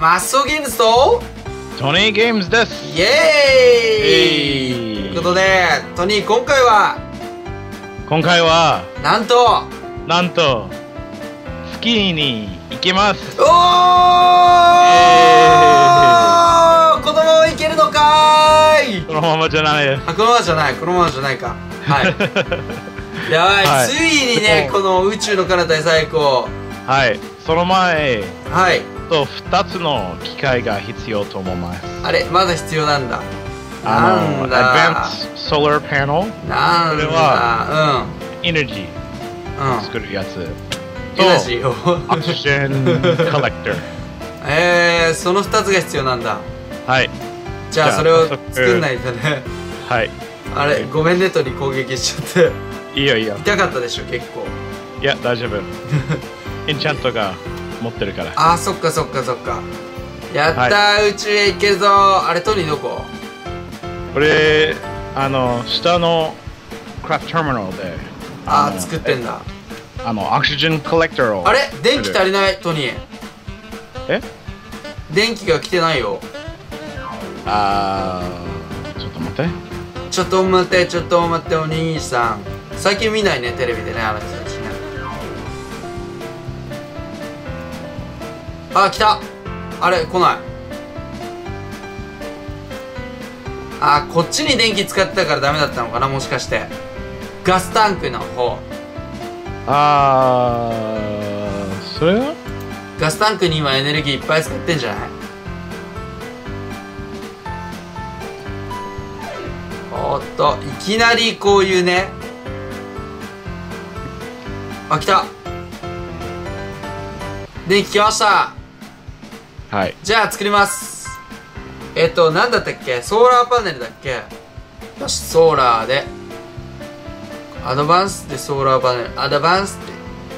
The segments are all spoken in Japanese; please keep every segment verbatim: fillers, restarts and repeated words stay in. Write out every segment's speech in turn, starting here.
マッソーゲームズとトニーゲームズです。 イエーイ、ということでトニー、今回は今回はなんとなんとスキーに行きます。 おー、えー、このまま行けるのかーい。 このままじゃないです。 あ、このままじゃない、このままじゃないか。はいやばい、はい、ついにね、この宇宙の彼方へ最高。 はい、その前はいとふたつの機械が必要と思います。 あれ、まだ必要なんだ。 あのなんだ、 Advanced Solar Panel、 なんだ、 これはうん、 エネルギーを作るやつ、うん、 エナジーをオクシジェンコレクターえー、そのふたつが必要なんだ。 はい、 じゃあそれを作んないとね。 はい、 あれ、ごめんね、鳥攻撃しちゃって。 いいよいいよ。 痛かったでしょ、結構。 いや、大丈夫エンチャントが持ってるから。 あー、そっかそっかそっか。やったー、はい、宇宙へ行けるぞ。あれ、トニーどこ？ これ、あの、下のクラフトターミナルであー、作ってんだ。 あの、オクシジェンコレクターを。 あれ、電気足りない、トニー。 え？ 電気が来てないよ。 あー、ちょっと待って。 ちょっと待って、ちょっと待って、お兄さん。最近見ないね、テレビでね、あの人たちね。あ、来た。あれ、来ない。あ、こっちに電気使ってたからダメだったのかな、もしかして。ガスタンクの方。 あー、それはガスタンクに今エネルギーいっぱい使ってんじゃない？おっと、いきなりこういうね。あ、来た。電気来ました。 はい。 じゃあ作ります。えっと、なんだったっけ？ソーラーパネルだっけ？よし、ソーラーで。アドバンスでソーラーパネル。アドバンスで。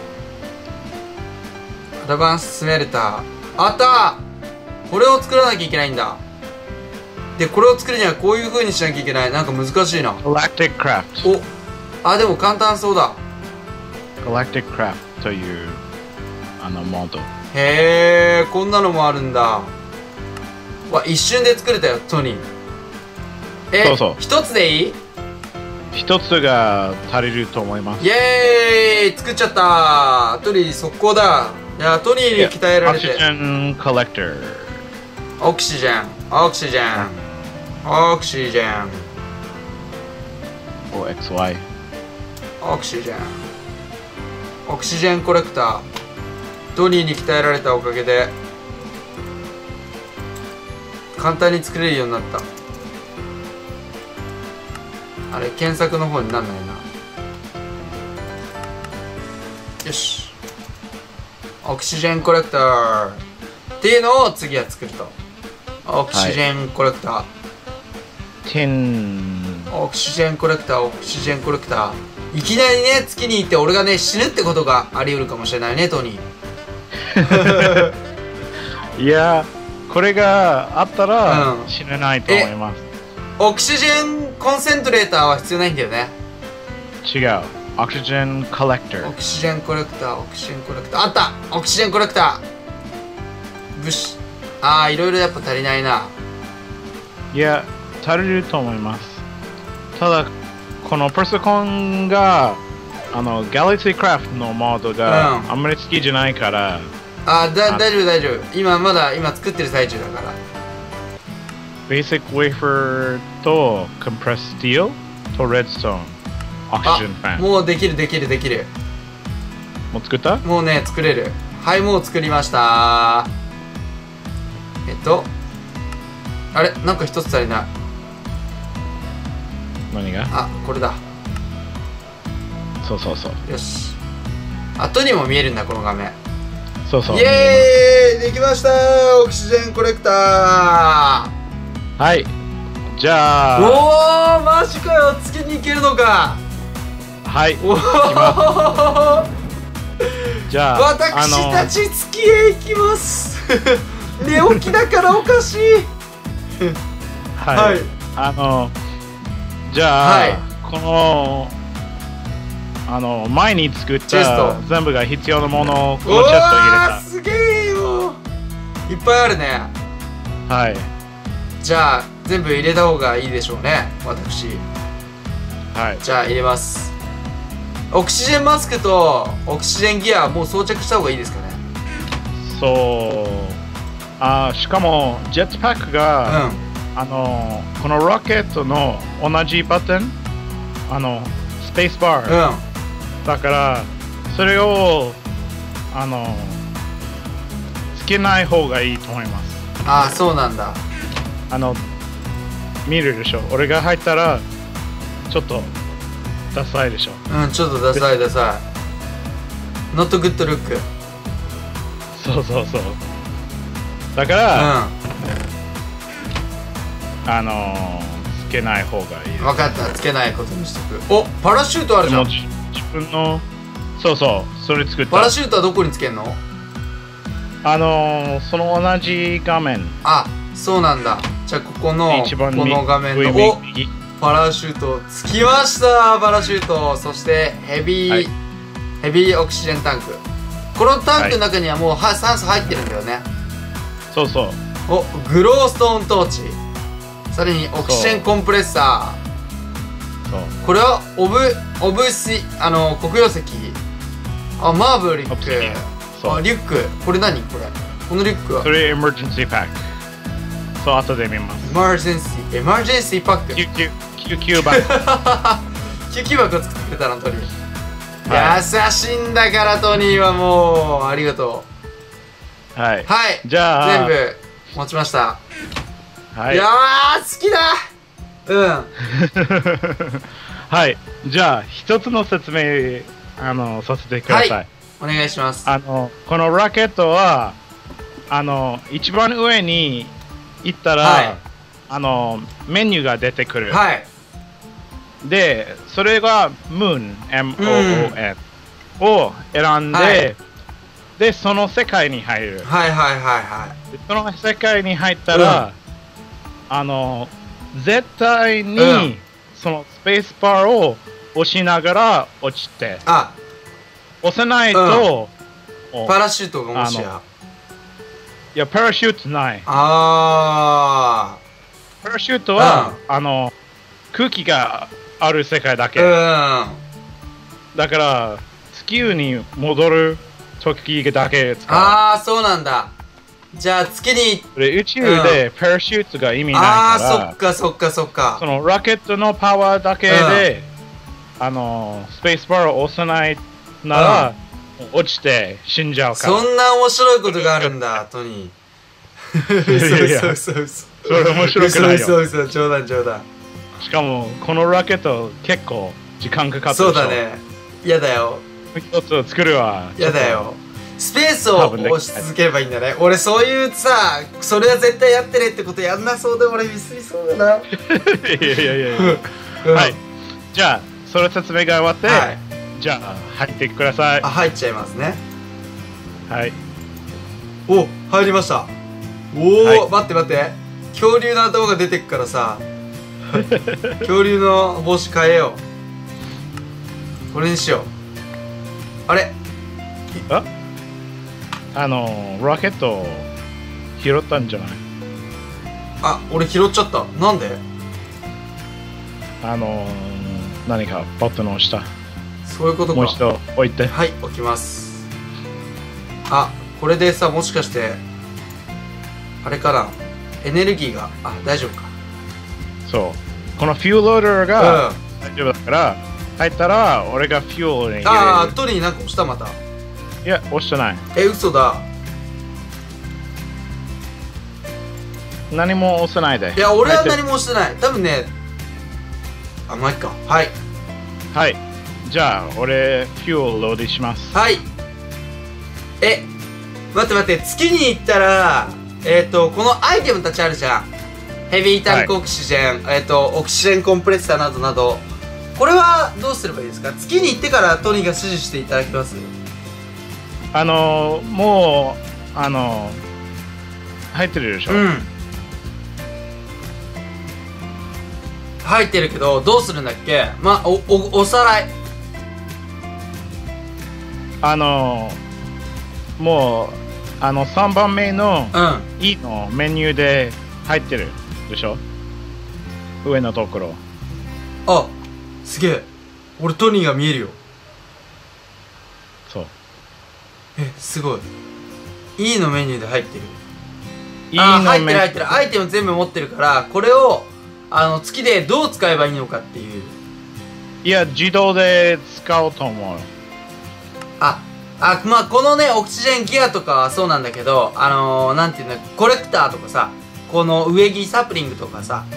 アドバンススメルター。あったー！これを作らなきゃいけないんだ。で、これを作るにはこういう風にしなきゃいけない。なんか難しいな。 Galactic Craft。 お、あ、でも簡単そうだ。 Galactic Craft というあのモード。 へー、こんなのもあるんだ。わ、一瞬で作れたよ、トニー。え、 そうそう。 一つでいい？ 一つが足りると思います。 イエーイ、作っちゃったー。トニー速攻だ。いや、トニーに鍛えられて。 オクシジェンコレクター。 オクシジェン、オクシジェン、オクシジェン。 オーエックスワイ。 オクシジェン。オクシジェンコレクター。トニーに鍛えられたおかげで簡単に作れるようになった。あれ、検索の方になんないな。よし、オクシジェンコレクターっていうのを次は作ると。オクシジェンコレクター、はい、 テンオクシジェンコレクター、オクシジェンコレクター。いきなりね、月に行って俺がね、死ぬってことがあり得るかもしれないね、トニー。 いや、これがあったら死ねないと思います。 うん、オクシジェンコンセントレーターは必要ないんだよね。 違う、オクシジェンコレクター。 オクシジェンコレクター、オクシジェンコレクター、あった、オクシジェンコレクター。ブシ、ああ、いろいろやっぱ足りないな。 いや、足りると思います。ただこのパソコンがあのガラクシークラフトのモードが、うん、あんまり好きじゃないから。 あー、だ、大丈夫大丈夫。今まだ今作ってる最中だから。 ベーシックウェイファーとコンプレススティールとレッドストーン、オクシジェンファン。 もうできるできるできる。 もう作った？ もうね、作れる。はい、もう作りました。えっとあれ、なんか一つ足りない。 何が？ あ、これだ。 そうそうそう。 よし。後にも見えるんだ、この画面。 そうそう。 イエーイ、できましたー、オクシジェンコレクター。 はい。じゃあ。おお、マジかよ、月に行けるのか。 はい。 おお。 じゃあ、 私たち月へ行きます。寝起きだからおかしい。 はい。はい、あの、じゃあ、はい、この。あの前に作った全部が必要なものをこのチェストに入れた。 すげえよ。 いっぱいあるね。 はい。 じゃあ全部入れた方がいいでしょうね、私。 はい。 じゃあ入れます。オキシジェンマスクとオキシジェンギアはもう装着した方がいいですかね。 そうあしかもジェットパックが、うん、あのこのロケットの同じバトンあのスペースバー、うん、だからそれをあのつけない方がいいと思います。 ああそうなんだ。 あの見るでしょ、俺が入ったらちょっとダサいでしょ。 うんちょっとダサいダサい。ノットグッドルック。 そうそうそう。だから、うん、あのー、つけない方がいい。 分かった、つけないことにしとく。おパラシュートあるじゃん。 自分のそうそうそれ作った。 パラシュートはどこにつけんの？ あのー、その同じ画面。 あそうなんだ。じゃあここのこの画面のおパラシュートつきました。パラシュート、そしてヘビー、はい、ヘビーオキシジェンタンク。このタンクの中にはもうは酸素入ってるんだよね。 そうそう。 おグローストーントーチ、さらにオキシジェンコンプレッサー。そうこれはオブオブシあの黒曜石。あマーブリック。あリュック。これ何これこのリュックはそれエマージェンシーパック。そう後で見ます。 エマージェンシーエマージェンシーパック。 救急救急箱。 救急箱を作ってくれたのトニー、はい、優しいんだからトニーはもうありがとう。はいはいじゃあ全部持ちました。はいいやー好きだうんはいじゃあ一つの説明あのさせてください。はいお願いします。 あのこのラケットはあの一番上に行ったら、はい、あのメニューが出てくる。はいでそれが Moon M O O N、うん、を選んで、はい、でその世界に入る。 はいはいはいはいでその世界に入ったら、うん、あの絶対に、うん、そのスペースバーを押しながら落ちてあ押せないと、 うん、パラシュートがもしやいやパラシュートないあパラシュートは、うん、あの空気がある世界だけ、うん、だから地球に戻る時だけ使う。 ああそうなんだ。じゃあ月に宇宙でパラシュートが意味ないから、ああそっかそっかそっかそのラケットのパワーだけで、うん、あのスペースバーを押さないなら、うん、落ちて死んじゃうから。 そんな面白いことがあるんだトニー。そうそうそうそれ面白くないよ。 そうそう冗談冗談。 しかもこのラケット結構時間かかってる。 そうだね。やだよ。 一つを作るわ。 やだよ。スペースを押し続ければいいんだね。俺そういうさ、それは絶対やってねってことやんなそうで俺ミスりそうだな。いやいやいやいや。はい。じゃあそれ説明が終わって、はい、じゃあ入ってください。 あ入っちゃいますね。 はい。 お入りました。おお、はい、待って待って。恐竜の頭が出てくからさ。恐竜の帽子変えよう。これにしよう。あれああのラケット拾ったんじゃない？ あ俺拾っちゃった。なんで？ あの何かボタンを押した。 そういうことか。 もう一度置いて。 はい置きます。あこれでさもしかしてあれかなエネルギーがあ大丈夫か。 そうこのフュールローダーが大丈夫だから、うん、入ったら俺がフュールに入れる。 ああトニーなんか押したまた。 いや押してない。 え嘘だ。 何も押せないで。 いや俺は何も押してない。多分ねあまあいっか。はいはいじゃあ俺フュールローディします。 はいえ待って待って月に行ったらえっ、ー、とこのアイテムたちあるじゃん。ヘビータンクオキシジェン、はい、えっ、ー、とオキシジェンコンプレッサーなどなどこれはどうすればいいですか？月に行ってからトニーが指示していただきます。 あのー、もうあのー、入ってるでしょ。うん入ってるけどどうするんだっけ？まあおおおさらい。あのー、もうあのさんばんめのうん E のメニューで入ってるでしょ、上のところ。 あ、すげえ。俺トニーが見えるよ。 そう。 え、すごい。E のメニューで入ってる。 E あー、 のメ入ってる入ってる。アイテム全部持ってるから、これをあの月でどう使えばいいのかっていう。 いや、自動で使おうと思う。 あ、あ、まあこのね、オキシジェンギアとかはそうなんだけど、あのー、なんていうの、コレクターとかさ、この上着サプリングとかさ。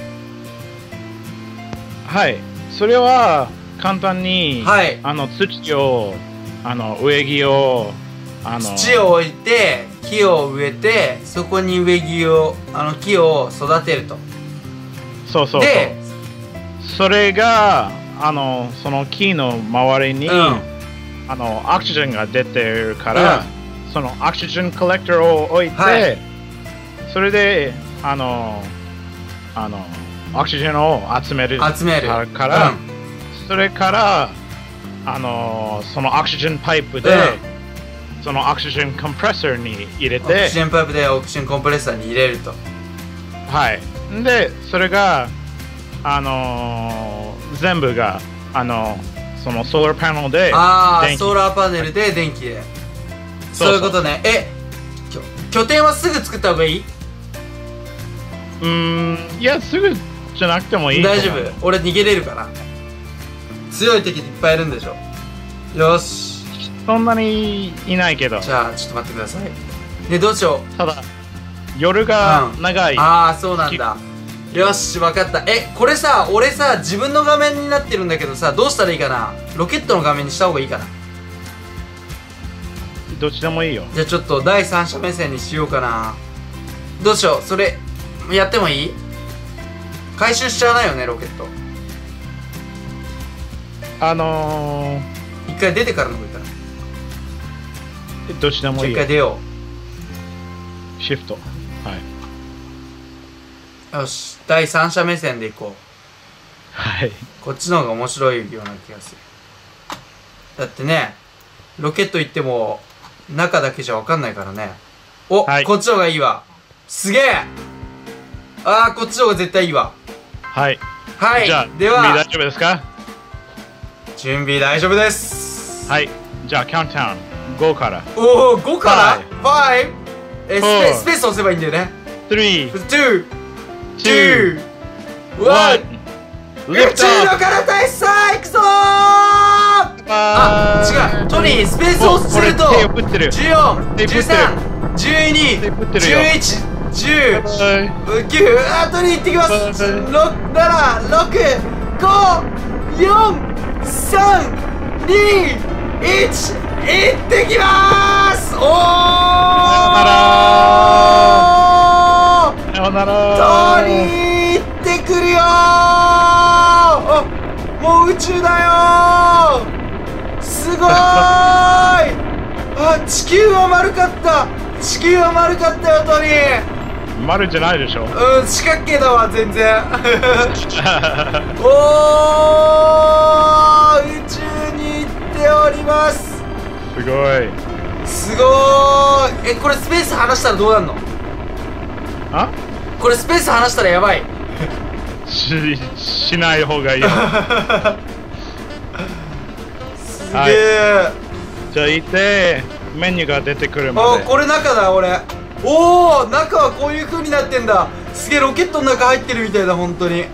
はい。それは簡単に、 はい、 あの土を、あの植木を、あの土を置いて、木を植えて、そこに植木を、あの木を育てると。 そうそうそう。 で、 それが、あの、その木の周りに、うん、あの、オキシジェンが出てるから、うん、そのオキシジェンコレクターを置いて、はい、それで、あの、あの、オキシジェンを集める集めるから、うん、それから、あの、そのオキシジェンパイプで、うん、そのオキシジェンコンプレッサーに入れて、 オキシジェンパイプでオキシジェンコンプレッサーに入れると。 はい。で、それが、あのー、全部が、あのー、そのソーラーパネルで、 ああ、ソーラーパネルで電気で。そういうことね。え、拠点はすぐ作った方がいい？ うーん、いや、すぐじゃなくてもいい。 大丈夫。俺逃げれるかな。強い敵いっぱいいるんでしょ。よし。 そんなにいないけど。 じゃあ、ちょっと待ってください。で、どうしよう。 ただ、夜が長い。 うん、ああ、そうなんだ。よし、わかった。え、これさ、俺さ、自分の画面になってるんだけどさ、どうしたらいいかな。ロケットの画面にした方がいいかな。 どっちでもいいよ。 じゃあちょっと第三者目線にしようかな。どうしよう。それやってもいい？回収しちゃわないよね、ロケット。 あのー、一回出てからの方がいいかな。 どっちでもいいよ。 一回出よう。シフト。はい。 よし、第三者目線でいこう。 はい。 こっちの方が面白いような気がする。だってね、ロケット行っても中だけじゃ分かんないからね。お、はい、こっちの方がいいわ。すげえ。ああ、こっちの方が絶対いいわ。 はい。 はい。 じゃあ、 では、 準備大丈夫ですか？ 準備大丈夫です。 はい。じゃあ、カウントダウンごから。 おお、ごから ?ご? え、スペ、スペース押せばいいんだよね。 さん、に、 に、に、いち。宇宙のから大佐行くぞー。あ、違う。トニー、スペースをするとじゅうよん、じゅうさん、じゅうに、じゅういち、じゅう、きゅう、あ、トニー行ってきます。ろく、なな、ろく、ご、よん、さん、に、いち、行ってきまーす。おー、 さよなら。 トニー行ってくるよー。もう宇宙だよー。すごーい。あ、地球は丸かった。地球は丸かったよ、トニー。 丸じゃないでしょ。 うん、四角形だわ、全然。おー、宇宙に行っております。 すごい。 すごーい。え、これスペース離したらどうなんの？ あ？ これスペース離したらやばい。 し、しない方がいいよ。 すげえ、はい、 じゃあ行ってメニューが出てくるまで。 あ、これ中だ俺。おお、中はこういう風になってんだ。すげえ、ロケットの中入ってるみたいだ、本当に。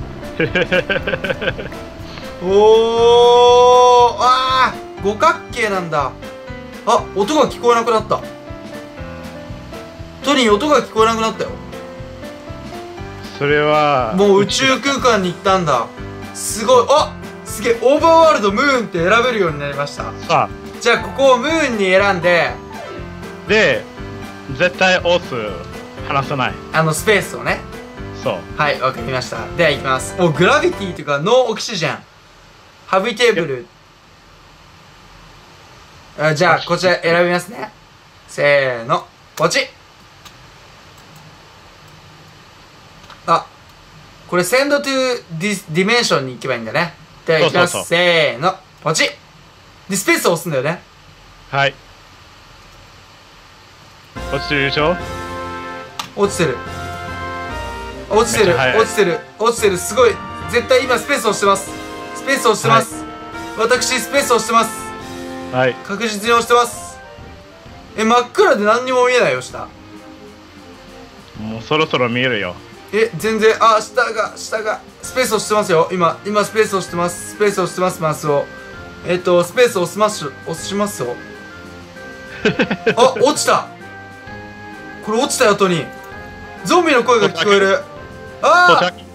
おお、あー、五角形なんだ。あ、音が聞こえなくなった。トニー、音が聞こえなくなったよ。 それはもう宇宙空間に行ったんだ。すごい。あ、すげえ、オーバーワールドムーンって選べるようになりました。 あ、 じゃあここをムーンに選んで、 で絶対押す。離さない、 あのスペースをね。 そう、 はい、わかりました。では行きます。お、グラビティというかノーオキシジェン、ハビテーブル。あ、じゃあこちら選びますね。せーの、ポチッ。あ、これセンドトゥディディメンションに行けばいいんだね。では行きます。そうそうそう、せーの、ポチッ。でスペースを押すんだよね。 はい。 落ちてるでしょ。 落ちてる落ちてる落ちてる落ちてる。すごい。絶対今スペースをしてます。スペースをしてます、はい、私スペースをしてます。 はい、 確実に押してます。え、真っ暗で何にも見えないよ。下もうそろそろ見えるよ。 え、全然。あ、下が下がスペースをしてますよ。今今スペースをしてます。スペースをしてます。マウスをえっとスペースを押します押しますよ。あ、落ちた。これ落ちたよ。トニーゾンビの声が聞こえる。ああ